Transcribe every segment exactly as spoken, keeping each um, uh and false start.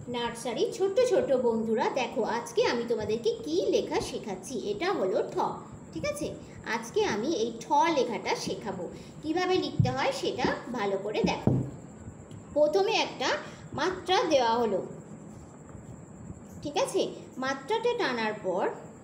Nursery ছোট্ট ছোট্ট বন্ধুরা, দেখো আজকে আমি তোমাদেরকে কি লেখা শেখাচ্ছি। এটা হলো ঠ, ঠিক আছে। আজকে আমি এই ঠ লেখাটা শেখাবো, কিভাবে লিখতে হয় সেটা ভালো করে দেখো। প্রথমে একটা মাত্রা দেওয়া হলো, ঠিক আছে। মাত্রাটা টানার পর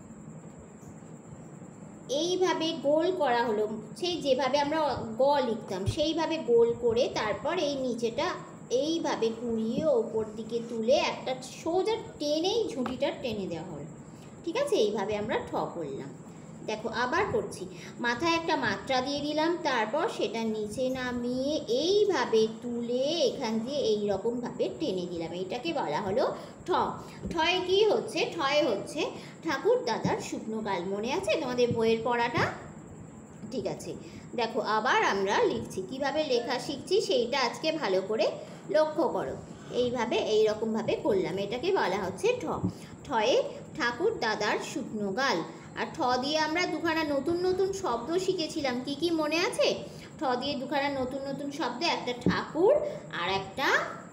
এইভাবে গোল করা হলো, সেই যেভাবে আমরা গ লিখতাম সেইভাবে গোল করে তারপর এই নিচেটা এইভাবে ঘুরিয়ে ওপর দিকে তুলে একটা সোজা টেনেই ঝুঁটিটা টেনে দেওয়া হলো, ঠিক আছে। এইভাবে আমরা ঠ করলাম। দেখো আবার করছি, মাথায় একটা মাত্রা দিয়ে দিলাম, তারপর সেটা নিচে নামিয়ে এইভাবে তুলে এখান দিয়ে এই রকমভাবে টেনে দিলাম। এইটাকে বলা হলো ঠ। ঠয়ে কি হচ্ছে? ঠয়ে হচ্ছে ঠাকুর দাদার শুকনো গাল। মনে আছে তোমাদের বইয়ের পড়াটা? ঠিক আছে, দেখো আবার আমরা লিখছি, কিভাবে লেখা শিখছি সেইটা আজকে ভালো করে লক্ষ্য করো। এইভাবে এই রকমভাবে করলাম, এটাকে বলা হচ্ছে ঠ। ঠয়ে ঠাকুর দাদার শুকনো গাল। আর ঠ দিয়ে আমরা দুখানা নতুন নতুন শব্দ শিখেছিলাম, কি কি মনে আছে? ঠ দিয়ে দুখানা নতুন নতুন শব্দ, একটা ঠাকুর আর একটা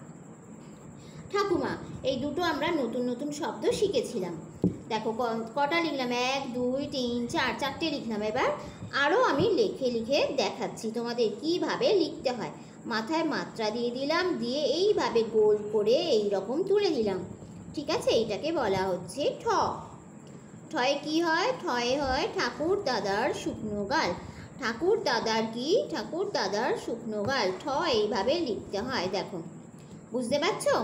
ঠাকুমা, এই দুটো আমরা নতুন নতুন শব্দ শিখেছিলাম। দেখো কটা লিখলাম, এক দুই তিন চার, চারটে লিখলাম। এবার আরও আমি লিখে লিখে দেখাচ্ছি তোমাদের কিভাবে লিখতে হয়। মাথায় মাত্রা দিয়ে দিলাম, দিয়ে এইভাবে গোল করে এই রকম তুলে দিলাম, ঠিক আছে। এইটাকে বলা হচ্ছে ঠ। ঠয়ে কি হয়? ঠয়ে হয় ঠাকুর দাদার শুকনো গাল। ঠাকুর দাদার কি? ঠাকুর দাদার শুকনো গাল। ঠ এইভাবে লিখতে হয়, দেখো বুঝতে পারছো?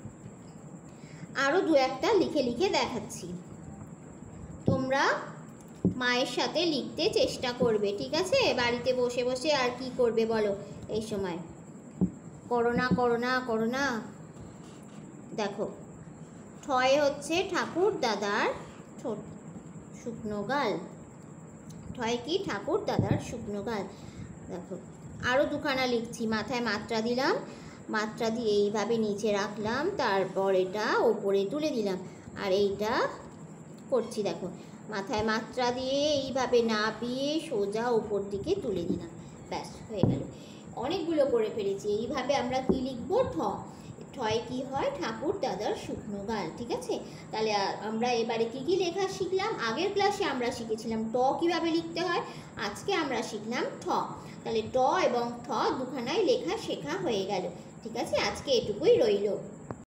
আরও দু একটা লিখে লিখে দেখাচ্ছি, তোমরা মায়ের সাথে লিখতে চেষ্টা করবে, ঠিক আছে। বাড়িতে বসে বসে আর কি করবে বলো এই সময়? Corona corona corona. দেখো ঠয়ে হচ্ছে ঠাকুর দাদার শুকনো গাল। ঠয়ে কি? ঠাকুর দাদার শুকনো গাল। দেখো আরও দুখানা লিখছি, মাথায় মাত্রা দিলাম, মাত্রা দিয়ে এইভাবে নিচে রাখলাম, তারপর এটা ওপরে তুলে দিলাম। আর এইটা করছি, দেখো মাথায় মাত্রা দিয়ে এইভাবে নাপিয়ে সোজা ওপর দিকে তুলে দিলাম, ব্যাস হয়ে গেল। অনেকগুলো করে ফেলেছি। এইভাবে আমরা কি লিখবো? ঠ। ঠয়ে কি হয়? ঠাকুর দাদার শুকনো গাল, ঠিক আছে। তাহলে আমরা এবারে কি কি লেখা শিখলাম? আগের ক্লাসে আমরা শিখেছিলাম ট কিভাবে লিখতে হয়, আজকে আমরা শিখলাম ঠ। তাহলে ট এবং ঠ দুখানাই লেখা শেখা হয়ে গেল, ঠিক আছে। আজকে এটুকুই রইল।